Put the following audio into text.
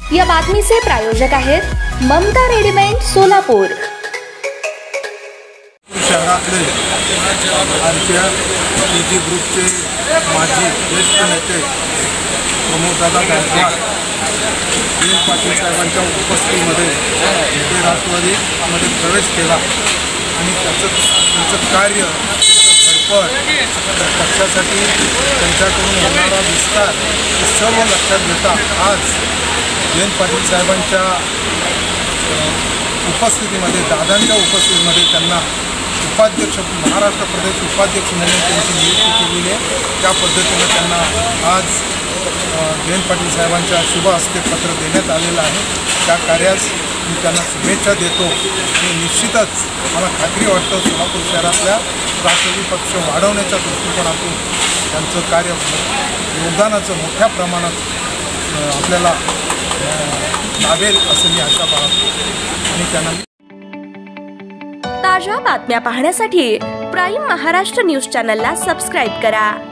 या बातमीचे प्रायोजक आहेत ममता रेडीमेड सोलापूर। शहरातले भारतीय पीजी ग्रुपचे माजी ज्येष्ठ नेते प्रमोददादा गायकवाड जयंत पाटील साहेबांच्या उपस्थितीमध्ये ते राष्ट्रवादीमध्ये प्रवेश केला आणि त्यांचं कार्य धडपड पक्षासाठी त्यांच्याकडून होणारा विस्तार हे सर्व लक्षात घेता आज जयंत पाटील साहेबांच्या उपस्थितीमध्ये दादांच्या उपस्थितीमध्ये त्यांना उपाध्यक्ष महाराष्ट्र प्रदेश उपाध्यक्ष म्हणून त्यांची नियुक्ती केलेली आहे। त्या पद्धतीने त्यांना आज जयंत पाटील साहेबांच्या शुभ हस्ते पत्र देण्यात आलेलं आहे। त्या कार्यास मी त्यांना शुभेच्छा देतो आणि निश्चितच मला खात्री वाटतं सोलापूर शहरातल्या राष्ट्रवादी पक्ष वाढवण्याच्या दृष्टिकोनातून त्यांचं कार्य योगदानाचं मोठ्या प्रमाणात आपल्याला लाभेल असं मी आशा बाळगतो आणि त्यांना ताज्या बातम्या पाहण्यासाठी प्राईम महाराष्ट्र न्यूज चॅनलला सबस्क्राईब करा।